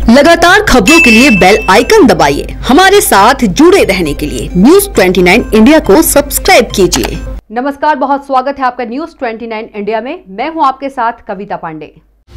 लगातार खबरों के लिए बेल आइकन दबाइए। हमारे साथ जुड़े रहने के लिए न्यूज़ 29 इंडिया को सब्सक्राइब कीजिए। नमस्कार, बहुत स्वागत है आपका न्यूज़ 29 इंडिया में। मैं हूं आपके साथ कविता पांडे।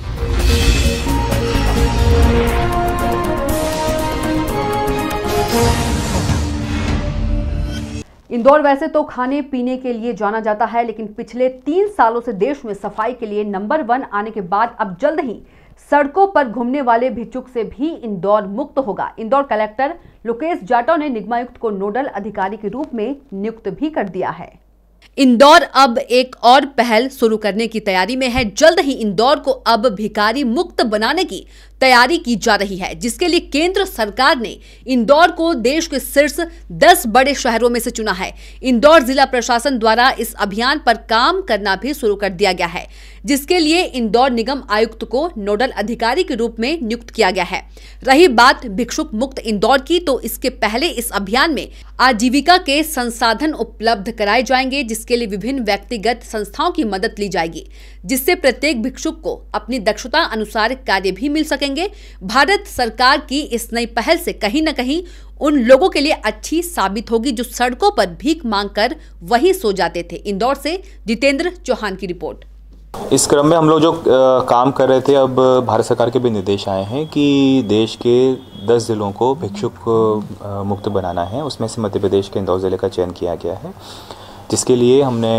इंदौर वैसे तो खाने पीने के लिए जाना जाता है, लेकिन पिछले 3 सालों से देश में सफाई के लिए नंबर 1 आने के बाद अब जल्द ही सड़कों पर घूमने वाले भिक्षुक से भी इंदौर मुक्त होगा। इंदौर कलेक्टर लोकेश जाटव ने निगमायुक्त को नोडल अधिकारी के रूप में नियुक्त भी कर दिया है। इंदौर अब एक और पहल शुरू करने की तैयारी में है। जल्द ही इंदौर को अब भिखारी मुक्त बनाने की तैयारी की जा रही है, जिसके लिए केंद्र सरकार ने इंदौर को देश के शीर्ष 10 बड़े शहरों में से चुना है। इंदौर जिला प्रशासन द्वारा इस अभियान पर काम करना भी शुरू कर दिया गया है, जिसके लिए इंदौर निगम आयुक्त को नोडल अधिकारी के रूप में नियुक्त किया गया है। रही बात भिक्षुक मुक्त इंदौर की, तो इसके पहले इस अभियान में आजीविका के संसाधन उपलब्ध कराए जाएंगे, जिसके लिए विभिन्न व्यक्तिगत संस्थाओं की मदद ली जाएगी, जिससे प्रत्येक भिक्षुक को अपनी दक्षता अनुसार कार्य भी मिल सकेंगे। भारत सरकार की इस नई पहल से कहीं न कहीं उन लोगों के लिए अच्छी साबित होगी जो सड़कों पर भीख मांगकर वहीं सो जाते थे। इंदौर से जितेंद्र चौहान की रिपोर्ट। इस क्रम में हम लोग जो काम कर रहे थे, अब भारत सरकार के भी निर्देश आए हैं कि देश के 10 जिलों को भिक्षुक मुक्त बनाना है। उसमें से मध्य प्रदेश के इंदौर ज़िले का चयन किया गया है, जिसके लिए हमने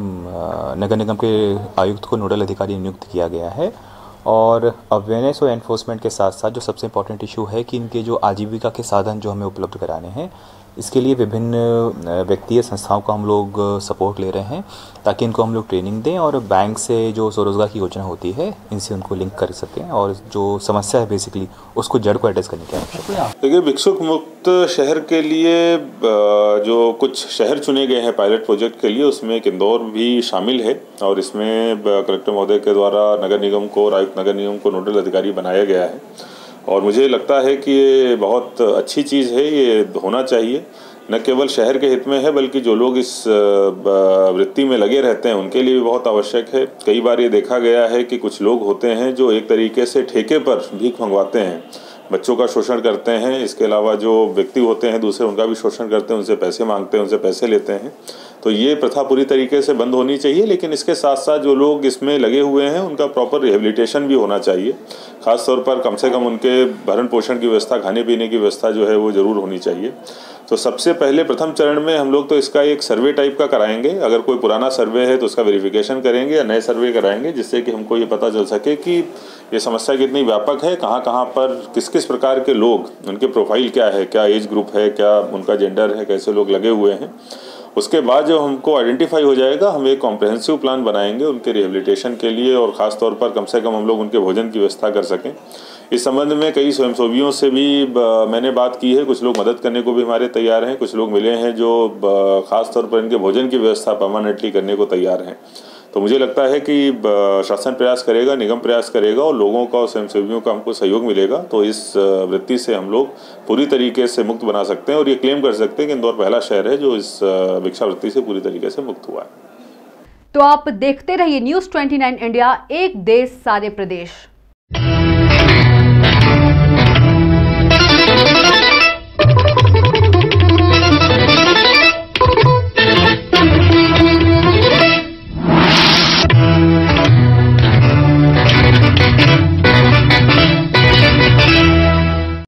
नगर निगम के आयुक्त को नोडल अधिकारी नियुक्त किया गया है। और अवेयरनेस और एनफोर्समेंट के साथ साथ जो सबसे इम्पोर्टेंट इशू है कि इनके जो आजीविका के साधन जो हमें उपलब्ध कराने हैं, इसके लिए विभिन्न व्यक्तिगत संस्थाओं का हम लोग सपोर्ट ले रहे हैं, ताकि इनको हम लोग ट्रेनिंग दें और बैंक से जो स्वरोजगार की योजना होती है इनसे उनको लिंक कर सकें और जो समस्या है बेसिकली उसको जड़ को एड्रेस करने की आवश्यकता है। देखिए, भिक्षुक मुक्त शहर के लिए जो कुछ शहर चुने गए हैं पायलट प्रोजेक्ट के लिए, उसमें एक इंदौर भी शामिल है और इसमें कलेक्टर महोदय के द्वारा नगर निगम को और आयुक्त नगर निगम को नोडल अधिकारी बनाया गया है। और मुझे लगता है कि ये बहुत अच्छी चीज़ है, ये होना चाहिए। न केवल शहर के हित में है, बल्कि जो लोग इस वृत्ति में लगे रहते हैं उनके लिए भी बहुत आवश्यक है। कई बार ये देखा गया है कि कुछ लोग होते हैं जो एक तरीके से ठेके पर भीख मंगवाते हैं, बच्चों का शोषण करते हैं। इसके अलावा जो व्यक्ति होते हैं दूसरे, उनका भी शोषण करते हैं, उनसे पैसे मांगते हैं, उनसे पैसे लेते हैं। तो ये प्रथा पूरी तरीके से बंद होनी चाहिए, लेकिन इसके साथ साथ जो लोग इसमें लगे हुए हैं उनका प्रॉपर रिहेबिलिटेशन भी होना चाहिए। खास तौर पर कम से कम उनके भरण पोषण की व्यवस्था, खाने पीने की व्यवस्था जो है वो ज़रूर होनी चाहिए। तो सबसे पहले प्रथम चरण में हम लोग तो इसका एक सर्वे टाइप का कराएंगे। अगर कोई पुराना सर्वे है तो उसका वेरिफिकेशन करेंगे या नए सर्वे कराएंगे, जिससे कि हमको ये पता चल सके कि ये समस्या कितनी व्यापक है, कहाँ कहाँ पर किस किस प्रकार के लोग, उनके प्रोफाइल क्या है, क्या एज ग्रुप है, क्या उनका जेंडर है, कैसे लोग लगे हुए हैं। उसके बाद जब हमको आइडेंटिफाई हो जाएगा, हम एक कॉम्प्रहेंसिव प्लान बनाएंगे उनके रिहेबिलिटेशन के लिए, और ख़ास तौर पर कम से कम हम लोग उनके भोजन की व्यवस्था कर सकें। इस संबंध में कई स्वयंसेवियों से भी मैंने बात की है। कुछ लोग मदद करने को भी हमारे तैयार हैं, कुछ लोग मिले हैं जो ख़ास तौर पर इनके भोजन की व्यवस्था परमानेंटली करने को तैयार हैं। तो मुझे लगता है कि शासन प्रयास करेगा, निगम प्रयास करेगा और लोगों का और स्वयंसेवियों का हमको सहयोग मिलेगा, तो इस वृत्ति से हम लोग पूरी तरीके से मुक्त बना सकते हैं और ये क्लेम कर सकते हैं कि इंदौर पहला शहर है जो इस भिक्षावृत्ति से पूरी तरीके से मुक्त हुआ है। तो आप देखते रहिए न्यूज़ 29 इंडिया, एक देश सारे प्रदेश।